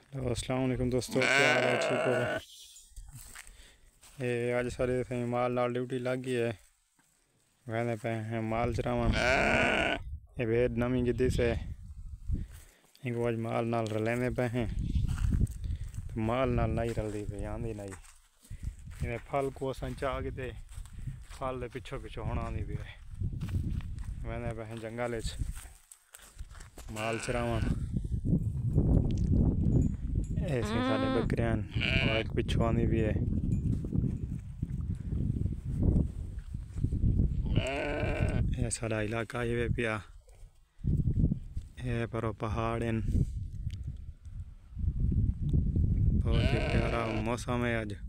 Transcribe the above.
अस्सलाम वालेकुम दोस्तों, क्या हाल है? ठीक हो? ये अज सारे माल नाल ड्यूटी लग गई है। वहदे पे हैं माल चरावन। ये भेड़ नवी गिद्दी से इनको अज माल नाल रलेंदे पे हैं। तो माल नाल नहीं रलदी पे आंदी नहीं। इन्हें फल को असां चाह के फल दे पिछो पिछो होना आंदी पे वहदे पे हैं जंगल माल चरावन। ऐसे सारे बकरियां और एक पिछू आंदी भी है। ये सारा इलाका ये पिया है पर पहाड़ हैं। बहुत ही प्यारा मौसम है आज।